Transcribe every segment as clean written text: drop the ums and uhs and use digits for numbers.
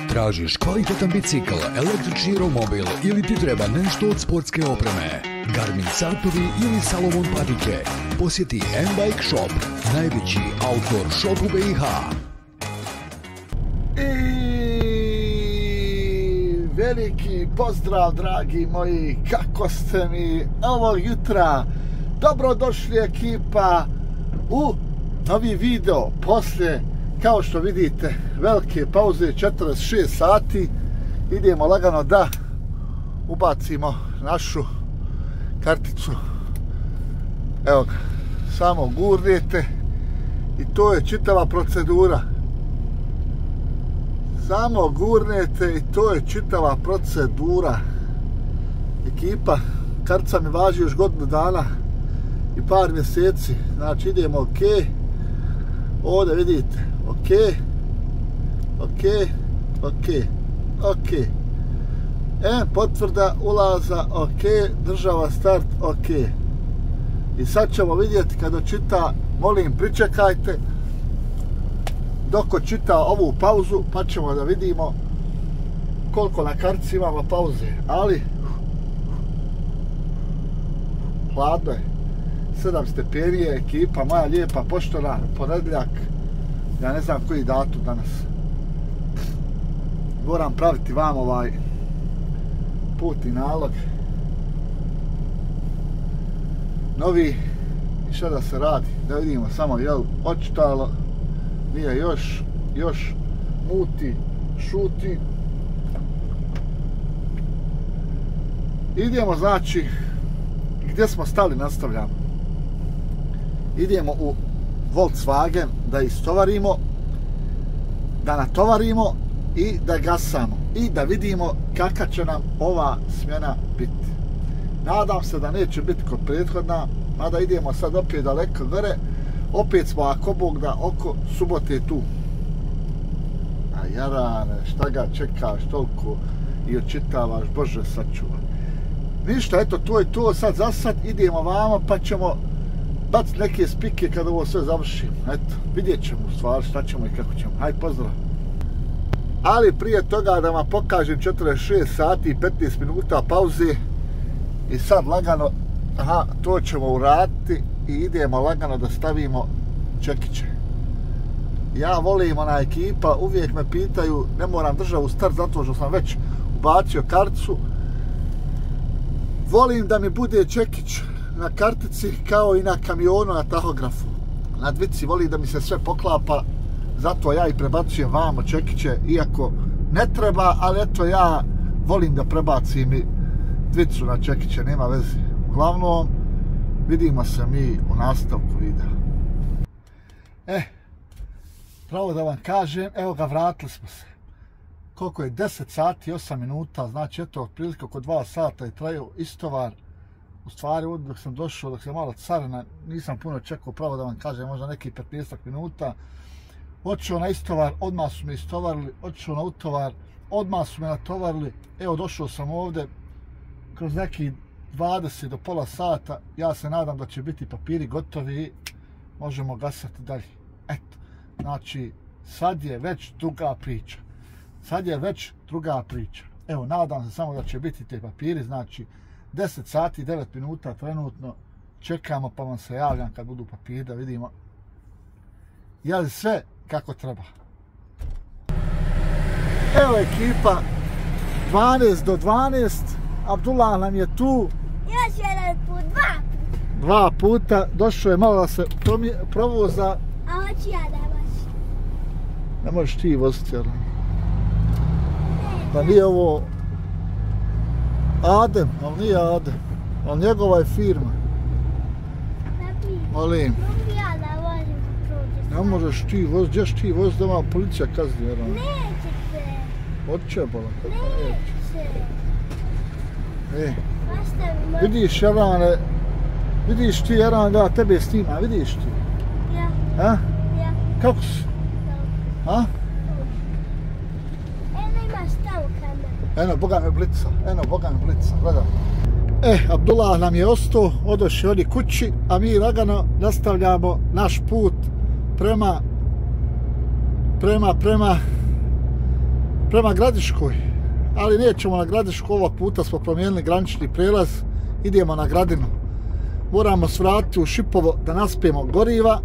Tražiš kvalitetan bicikl, električni romobil ili ti treba nešto od sportske opreme? Garmin satovi ili Salomon patike? Posjeti M-Bike Shop, najveći outdoor shop u BiH. Veliki pozdrav, dragi moji, kako ste mi ovog jutra? Dobrodošli ekipa u novi video poslije, kao što vidite, velike pauze, 46 sati. Idemo lagano da ubacimo našu karticu. Evo ga, samo gurnete i to je čitava procedura. Samo gurnete i to je čitava procedura. Ekipa, kartica mi važi još godinu dana i par mjeseci. Znači idemo ok. Ovdje vidite, ok. Potvrda ulaza, ok. Država start, ok. I sad ćemo vidjeti kada čita, molim pričekajte dok čita ovu pauzu, pa ćemo da vidimo koliko na kartici imamo pauze. Ali hladno je, 7 stepenije, ekipa moja lijepa, poštena, ponedjeljak, ja ne znam koji datum danas. Moram praviti vam ovaj putni nalog novi i šta da se radi, da vidimo samo jel očitalo, nije još muti, šuti. Idemo, znači, gdje smo stali nastavljamo. Idemo u Volkswagen da istovarimo, da natovarimo i da gasamo i da vidimo kakva će nam ova smjena biti. Nadam se da neće biti kod prethodna, mada idemo sad opet daleko gore. Opet smo, ako Bog da, oko subote tu. A jarane, šta ga čekaš toliko i očitavaš, Bože sačuvaj. Ništa, eto, to je to, sad za sad idemo vamo pa ćemo baciti neke spike kada ovo sve završimo. Eto, vidjet ćemo u stvari šta ćemo i kako ćemo. Hajde, pozdrav. Ali prije toga da vam pokažem 46 sati i 15 minuta pauze i sad lagano, to ćemo uraditi i idemo lagano da stavimo čekiće. Ja volim, ekipa, uvijek me pitaju, ne moram držati u start zato što sam već ubacio karticu. Volim da mi bude čekić na kartici kao i na kamionu, na tahografu. Na dvici volim da mi se sve poklapa, zato ja i prebacujem vamo čekiće, iako ne treba, ali eto ja volim da prebacim i dvicu na čekiće, nema veze. Uglavnom, vidimo se mi u nastavku videa. Pravo da vam kažem, evo ga, vratili smo se. Koliko je? 10 sati i 8 minuta, znači eto, otprilike oko 2 sata je trajao istovar. U stvari, ovdje dok sam došao, dok sam malo carina, nisam puno čekao, pravo da vam kažem, možda neki 15 minuta. Otišao na istovar, odmah su me istovarili, otišao na utovar, odmah su me natovarili. Evo, došao sam ovdje kroz neki 20 do pola sata, ja se nadam da će biti papiri gotovi i možemo gasati dalje. Eto, znači, sad je već druga priča. Evo, nadam se samo da će biti te papiri, znači, 10 sati, 9 minuta trenutno čekamo, pa vam se javljam kad budu papiri da vidimo je li sve kako treba. Evo ekipa, 12 do 12, Abdullah nam je tu. Još jedan put, dva puta, došao je malo da se provoza. A hoću ja da vožem. Ne možeš ti voziti, jer pa nije ovo Adem, ali nije Adem, ali njegova je firma. Molim. Mogu ja da vožem prođe. Ne možeš ti voziti, gdješ ti voziti da vam policija kazni, jer nećete. Hoće, bola, kako neće. Vidiš, Jarane, vidiš ti, Jaran, da tebe snima, vidiš ti? Ja. Ja? Kako si? Dobro. Eno imaš stavu kamera. Eno, Boga me blica, gledam. Abdullah nam je ostao, odošli oni kući, a mi lagano nastavljamo naš put prema prema Gradiškoj, ali nećemo na Gradišku, ovog puta smo promijenili granični prijelaz, idemo na Gradinu. Moramo svratiti u Šipovo da naspijemo goriva.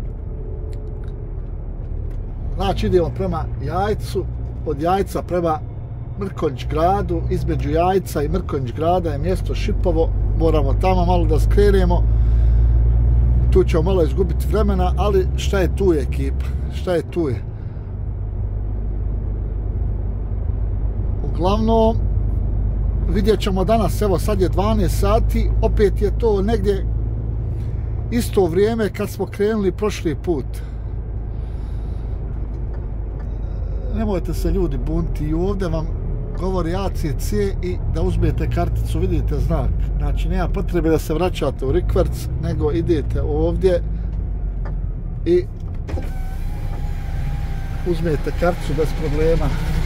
Znači idemo prema Jajcu, od Jajca prema Mrkonjić gradu, između Jajca i Mrkonjić grada je mjesto Šipovo, moramo tamo malo da skrenemo, tu ćemo malo izgubiti vremena, ali šta je tu je ekipa, šta je tu je. Uglavnom, vidjet ćemo danas, evo sad je 12 sati, opet je to negdje isto vrijeme kad smo krenuli prošli put. Nemojte se ljudi bunti, i ovdje vam govori ACC i da uzmete karticu, vidite znak. Znači nema potrebe da se vraćate u rikverc, nego idete ovdje i uzmete karticu bez problema.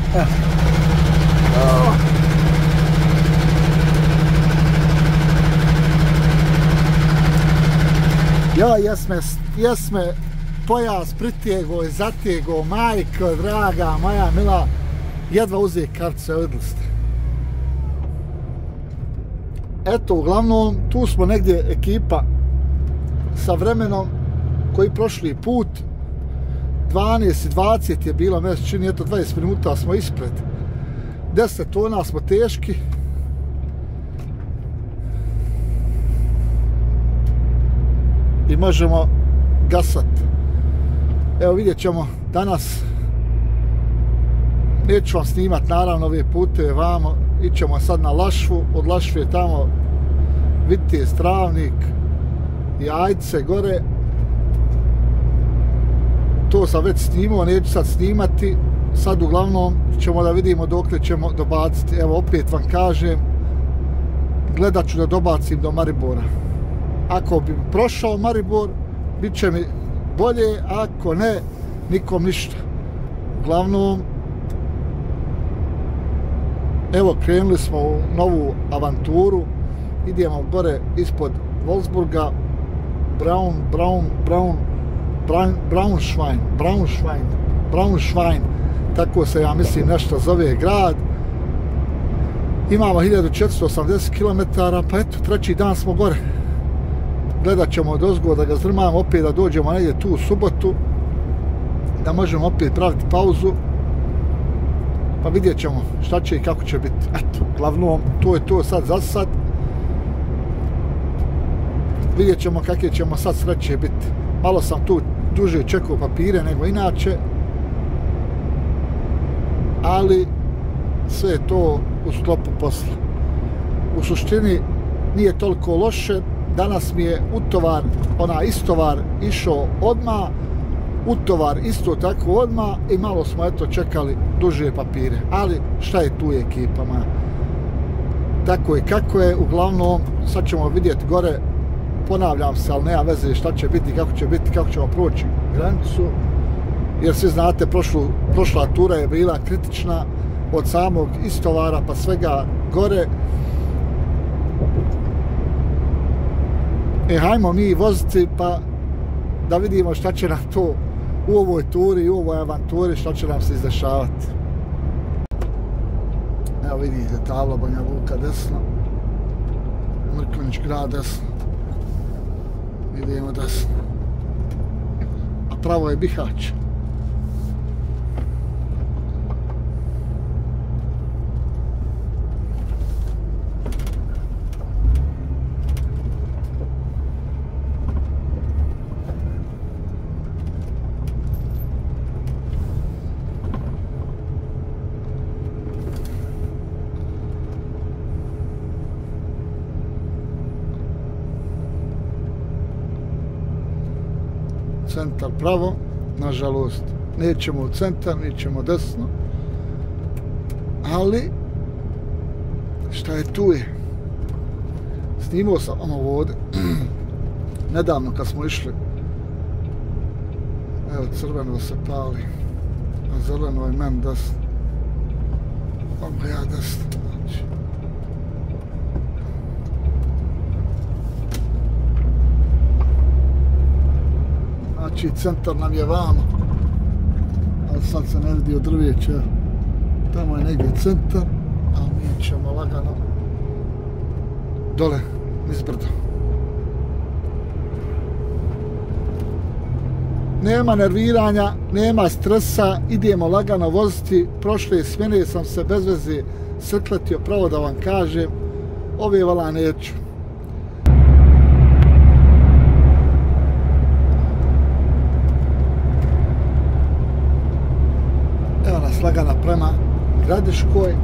Ja jesme pojas pritjego i zatjego, majko draga, moja mila, jedva uzije kartice, vidjeli ste. Eto, uglavnom, tu smo negdje ekipa sa vremenom koji prošli put, 12 i 20 je bilo, meni se čini, eto 20 minuta smo ispred. 10 tona smo teški. I možemo gasat. Evo vidjet ćemo danas. Neću vam snimat naravno ove puteve vamo. Ićemo sad na Lašvu. Od Lašve tamo vidite Stravnik, Jajce gore. To sam već snimao, neću sad snimati. Sad uglavnom ćemo da vidimo dokle ćemo dobaciti. Evo opet vam kažem, gledat ću da dobacim do Maribora. Ako bi prošao Maribor, bit će mi bolje, ako ne, nikom ništa. Uglavnom, evo krenuli smo u novu avanturu, idemo gore ispod Wolfsburga, Braunschwein, tako se ja mislim nešto zove grad. Imamo 1480 km, pa eto, treći dan smo gore. Gledat ćemo od ozgo da ga zrmamo, opet da dođemo negdje tu u subotu, da možemo opet praviti pauzu, pa vidjet ćemo šta će i kako će biti. Eto, glavnom, to je to sad za sad. Vidjet ćemo kakve ćemo sad sreće biti. Malo sam tu duže čekao papire nego inače, ali sve je to u sklopu posla. U suštini nije toliko loše. Danas mi je utovar, istovar išao odmah, utovar isto tako odmah i malo smo eto čekali duže papire. Ali šta je tu ekipama? Tako je kako je, uglavnom sad ćemo vidjeti gore, ponavljam se, ali nema veze šta će biti, kako ćemo proći granicu. Jer svi znate, prošla tura je bila kritična od samog istovara pa svega gore. Hajmo mi voziti pa da vidimo šta će nam to u ovoj turi, u ovoj avanturi, šta će nam se izdešavati. Evo vidite, tabla Banja Luka desno, Mrkonjić grad desno. Idemo desno. A pravo je Bihać. Centar pravo, nažalost, nećemo u centar, nećemo desno, ali šta je tu je. Snimao sam ovo ovdje, nedavno kad smo išli, evo crveno se pali, a zeleno je meni desno, mogu ja desno, znači. Znači, centar nam je vamo, ali sad se ne vidi od drvijeća. Tamo je negdje centar, a mi ćemo lagano dole niz brdo. Nema nerviranja, nema stresa, idemo lagano voziti. Prošle smjene sam se bez veze srkletio, pravo da vam kažem, ove vala neću. Evo nas lagano prema Gradiškoj.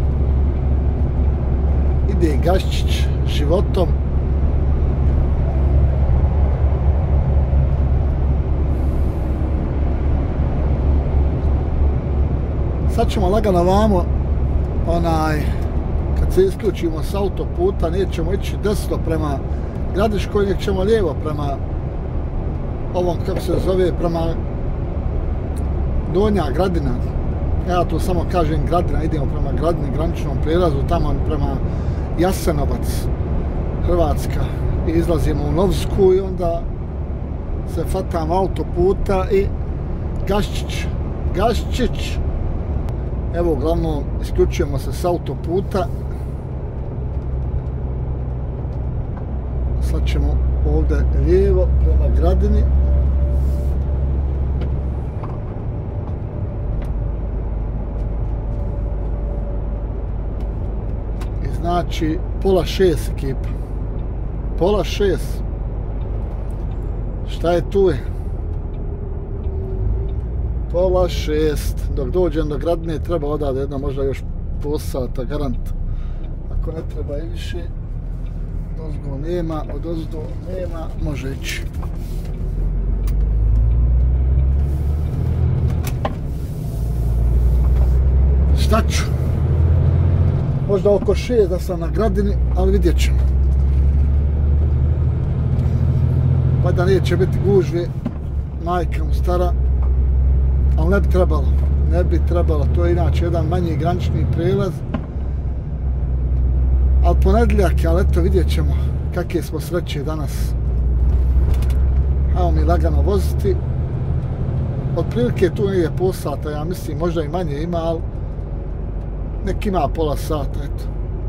Ide Gaščić životom. Sad ćemo lagano vamo, kad se isključimo s autoputa, nećemo ići desno prema Gradiškoj, nek ćemo lijevo prema ovom, kako se zove, prema Donja Gradina. Ja to samo kažem Gradina, idemo prema Gradini, graničnom prijelazu, tamo prema Jasenovac, Hrvatska. I izlazimo u Novsku i onda se fatamo autoputa i Gaščić. Evo, uglavnom, isključujemo se s autoputa. Sad ćemo ovdje lijevo prema Gradini. I znači, 5:30 ekipa. 5:30. Šta je tu je? 5:30, dok dođem do Gradine treba odavde jedno možda još pol sata, garant. Ako ne treba i više, odozgo nema, odozdo nema, može ići. Šta ću? Možda oko 6 da sam na Gradini, ali vidjet ćemo. Pa da neće biti gužve, majka mu stara. Ali ne bi trebalo, to je inače jedan manji granični prijelaz. Ali ponedjeljak, ali eto vidjet ćemo kakve smo sreće danas. Ajmo mi lagano voziti. Otprilike tu je pol sata, ja mislim, možda i manje ima, ali nek ima pola sata, eto.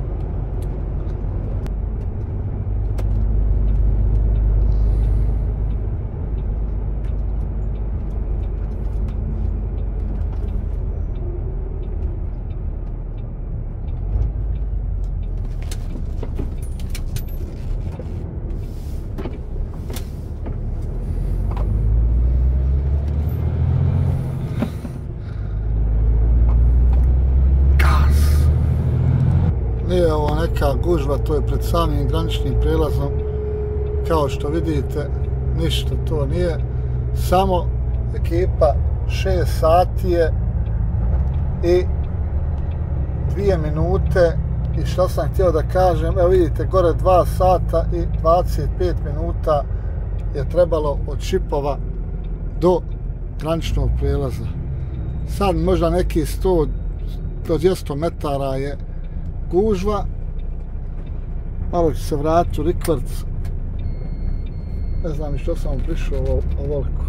Nije ovo neka gužva, to je pred samim graničnim prijelazom. Kao što vidite, ništa to nije. Samo ekipa 6 sati je i 2 minute. I što sam htio da kažem, evo vidite, gore 2 sata i 25 minuta je trebalo od Šipova do graničnog prijelaza. Sad možda neki 100 do 200 metara je gužva. Malo ću se vratiti u rikvrc. Ne znam što sam prišao ovoliko.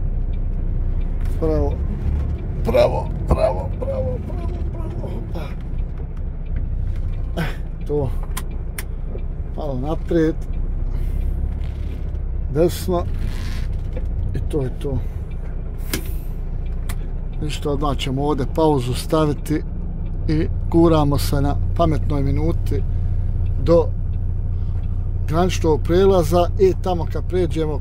Pravo. To. Malo naprijed. Desno. I to je to. Ništa, odmah ćemo ovdje pauzu staviti i guramo se na pametnoj minuti do graničnog prijelaza i tamo kad pređemo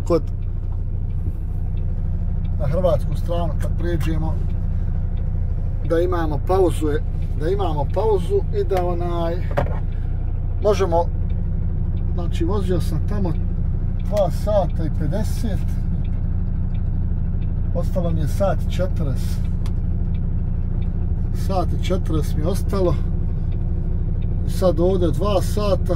na hrvatsku stranu, kad pređemo da imamo pauzu i da možemo, znači vozio sam tamo 2 sata i 50, ostalo mi je sat 40. Sat i 40 mi je ostalo. I sad ovdje 2 sata,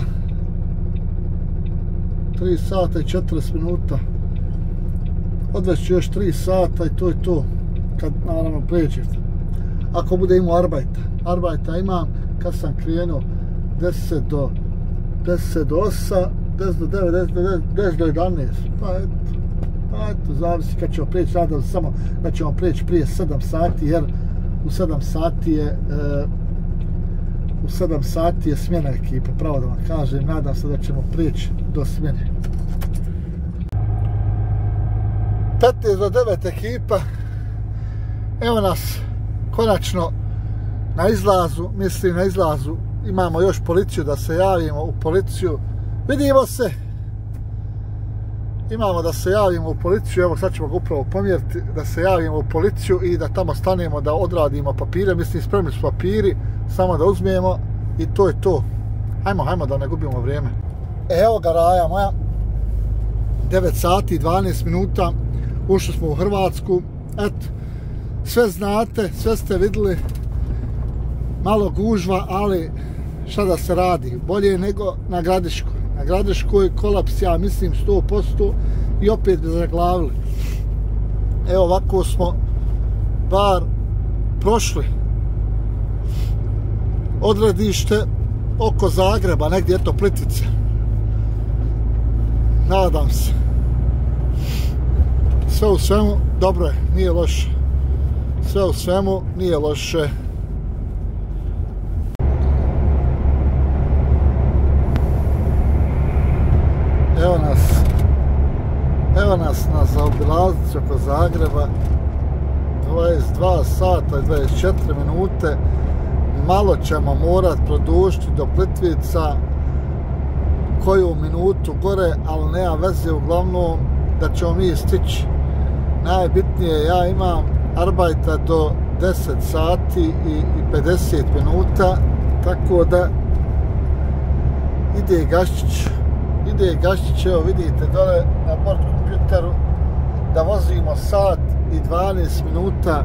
3 sata i 40 minuta. Odvest ću još 3 sata i to je to, kad naravno pređete. Ako bude imao arbajta imam, kad sam krenuo 10 do 8, 10 do 9, 10 do 11. Pa eto, zavisi kad ćemo preći, nadam se samo da ćemo preći prije 7 sati, jer u 7 sati je smjena ekipa, pravo da vam kažem, nadam se da ćemo prijeći do smjene. 15 do 9 ekipa, evo nas konačno na izlazu, mislim na izlazu, imamo još policiju da se javimo u policiju, vidimo se, imamo da se javimo u policiju, evo sad ćemo ga upravo pomjeriti, da se javimo u policiju i da tamo stanemo da odradimo papire, mislim spremni su papiri, samo da uzmemo i to je to. Hajmo da ne gubimo vrijeme. Evo ga raja moja, 9 sati i 12 minuta, ušli smo u Hrvatsku, eto, sve znate, sve ste vidjeli, malo gužva, ali šta da se radi, bolje nego na Gradiškoj. Na Gradiškoj kolaps, ja mislim 100% i opet bi zaglavili. Evo ovako smo bar prošli odredište oko Zagreba, negdje eto Plitvice. Nadam se. Sve u svemu dobro je, nije loše. Sve u svemu nije loše. Evo nas na zaobilaznici oko Zagreba, 22 sata i 24 minute, malo ćemo morat produžiti do Plitvica koju minutu gore, ali nema veze, uglavnom da ćemo mi stići. Najbitnije, ja imam arbajta do 10 sati i 50 minuta, tako da ide Gaščić, evo vidite dole na bord kompjuteru da vozimo sat i 12 minuta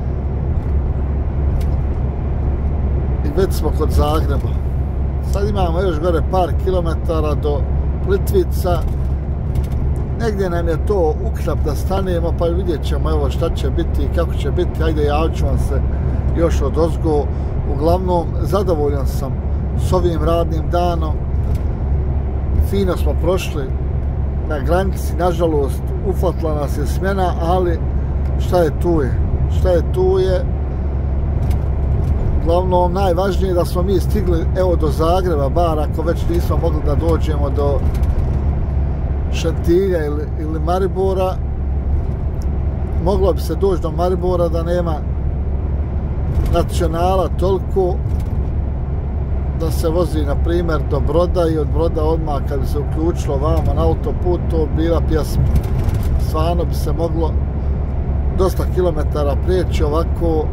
i već smo kod Zagreba. Sad imamo još gore par kilometara do Plitvica, negdje nam je to ukrap da stanemo, pa vidjet ćemo evo šta će biti i kako će biti, ajde javit ću vam se još odozgo. Uglavnom zadovoljan sam s ovim radnim danom. Fino smo prošli na granici, nažalost ufatla nas je smjena, ali šta je tu je. Uglavnom najvažnije je da smo mi stigli evo do Zagreba, bar ako već nismo mogli da dođemo do Šentilja ili Maribora. Moglo bi se doći do Maribora da nema nacionala toliko da se vozi na primjer do Broda i od Broda odmah kad bi se uključilo vamo na autoput, to bi bila pjesma. Stvarno bi se moglo dosta kilometara prijeći, ovako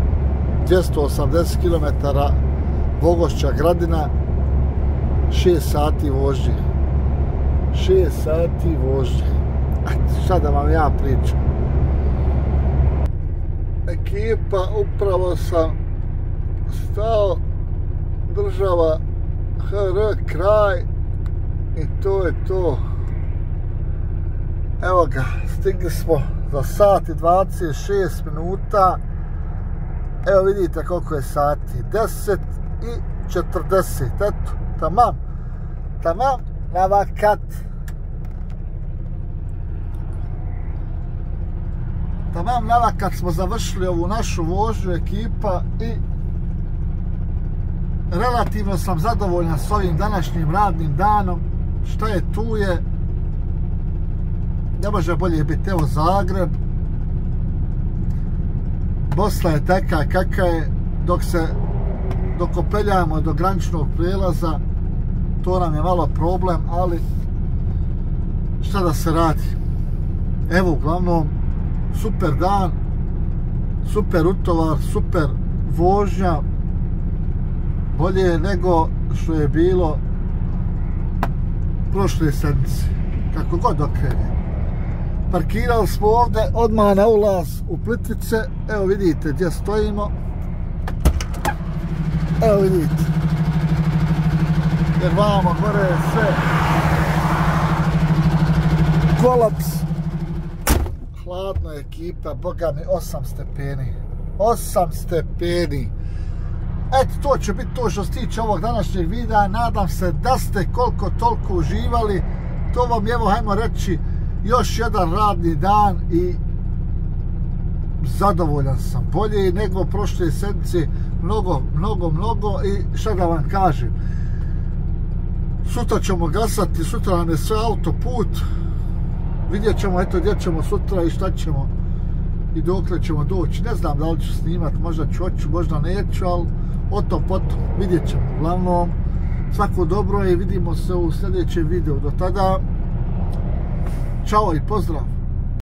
280 kilometara Vogošća Gradina, 6 sati vožnje. 6 sati vožnje. Šta da vam ja pričam. Ekipa, upravo sam stao, država HR kraj i to je to. Evo ga, stigli smo za sat i 26 minuta. Evo vidite koliko je sati, 10 i 40, eto, tamam, na vakat. Tamam, na vakat smo završili ovu našu vožnju ekipa i relativno sam zadovoljan s ovim današnjim radnim danom. Šta je tu je, ne može bolje biti, evo Zagreb. Bosna je taka kakva je, dok opeljamo do graničnog prijelaza, to nam je malo problem, ali šta da se radi. Evo, uglavnom, super dan, super utovar, super vožnja, bolje nego što je bilo prošle sedmice, kako god okrene. Parkirali smo ovdje odmah na ulaz u Plitvice, evo vidite gdje stojimo, evo vidite, jer vamo gore je sve kolaps, hladno je ekipa, boga mi 8 stepeni, 8 stepeni. Eto, to će biti to što se tiče ovog današnjeg videa, nadam se da ste koliko toliko uživali, to vam je, evo, hajmo reći, još jedan radni dan i zadovoljan sam, bolje nego prošle sedmice, mnogo i šta da vam kažem, sutra ćemo gasati, sutra nam je sve autoput, vidjet ćemo eto gdje ćemo sutra i šta ćemo i dokle ćemo doći, ne znam da li ću snimat, možda ću, možda neću, ali o tom potom vidjet ćemo. Uglavnom, svako dobro i vidimo se u sljedećem videu, do tada čao i pozdrav.